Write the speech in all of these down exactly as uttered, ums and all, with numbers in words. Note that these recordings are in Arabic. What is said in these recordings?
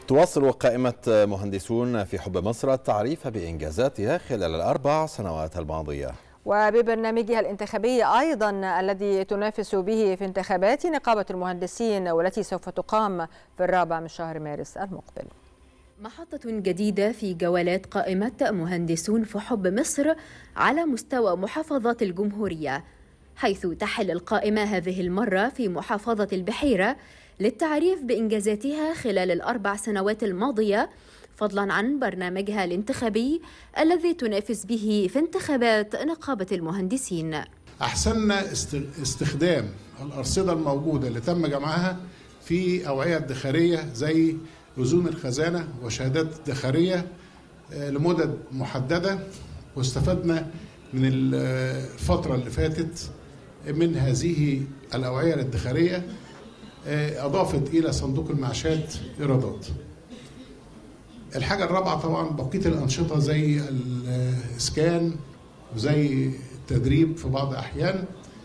تواصل قائمة مهندسون في حب مصر التعريف بإنجازاتها خلال الأربع سنوات الماضية، وببرنامجها الانتخابي أيضا الذي تنافس به في انتخابات نقابة المهندسين والتي سوف تقام في الرابع من شهر مارس المقبل. محطة جديدة في جولات قائمة مهندسون في حب مصر على مستوى محافظات الجمهورية، حيث تحل القائمة هذه المرة في محافظة البحيرة للتعريف بإنجازاتها خلال الأربع سنوات الماضية، فضلا عن برنامجها الانتخابي الذي تنافس به في انتخابات نقابة المهندسين. أحسننا استخدام الأرصدة الموجودة اللي تم جمعها في أوعية ادخارية زي رزون الخزانة وشهادات ادخارية لمدد محددة، واستفدنا من الفترة اللي فاتت من هذه الأوعية الادخارية، أضافت إلى صندوق المعاشات إيرادات. الحاجة الرابعة طبعا بقية الأنشطة زي الإسكان وزي التدريب في بعض الأحيان،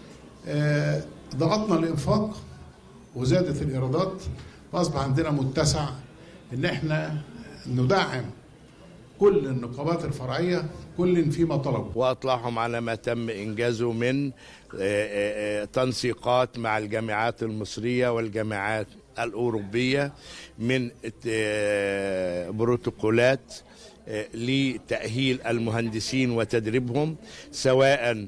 ضغطنا الإنفاق وزادت الإيرادات، وأصبح عندنا متسع إن إحنا ندعم كل النقابات الفرعية كل فيما طلبوا، وأطلعهم على ما تم إنجازه من تنسيقات مع الجامعات المصرية والجامعات الأوروبية، من بروتوكولات لتأهيل المهندسين وتدريبهم، سواء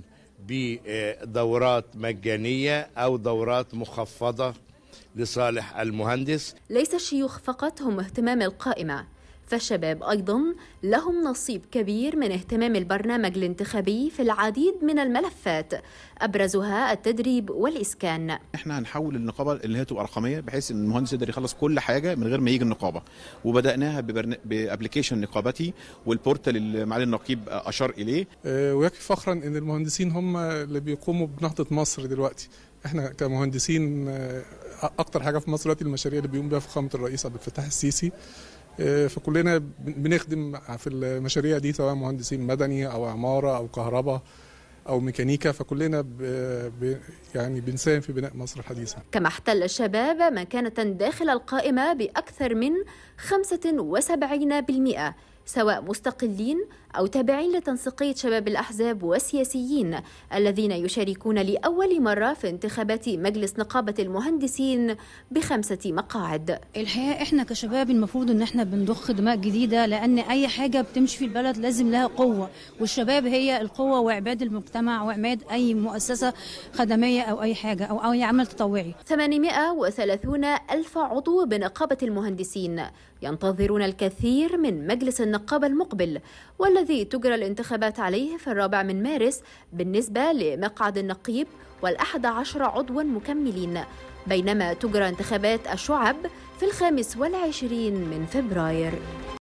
بدورات مجانية أو دورات مخفضة لصالح المهندس. ليس الشيوخ فقط هم اهتمام القائمة، فالشباب أيضا لهم نصيب كبير من اهتمام البرنامج الانتخابي في العديد من الملفات، أبرزها التدريب والإسكان. احنا هنحول النقابة اللي هي تبقى رقمية بحيث ان المهندس يقدر يخلص كل حاجة من غير ما يجي النقابة، وبدأناها ببرن... بابليكيشن نقابتي والبورتال اللي معالي النقيب أشار إليه. أه ويكفي فخرا ان المهندسين هم اللي بيقوموا بنهضة مصر دلوقتي. احنا كمهندسين اكتر حاجة في مصر دلوقتي المشاريع اللي بيقوم بها فخامة الرئيس عبد الفتاح السيسي، فكلنا بنخدم في المشاريع دي سواء مهندسين مدني أو عمارة أو كهرباء أو ميكانيكا، فكلنا ب... ب... يعني بنساهم في بناء مصر الحديثة. كما احتل الشباب مكانة داخل القائمة بأكثر من خمسة وسبعين بالمئة، سواء مستقلين أو تابعين لتنسيقية شباب الأحزاب والسياسيين الذين يشاركون لأول مرة في انتخابات مجلس نقابة المهندسين بخمسة مقاعد. الحقيقة احنا كشباب المفروض ان احنا بنضخ دماء جديدة، لأن أي حاجة بتمشي في البلد لازم لها قوة، والشباب هي القوة وعماد المجتمع وعماد أي مؤسسة خدمية أو أي حاجة أو أي عمل تطوعي. ثمانمائة وثلاثين ألف عضو بنقابة المهندسين ينتظرون الكثير من مجلس النقابة المقبل، والذي تجرى الانتخابات عليه في الرابع من مارس بالنسبة لمقعد النقيب والأحد عشر عضوا مكملين، بينما تجرى انتخابات الشعب في الخامس والعشرين من فبراير.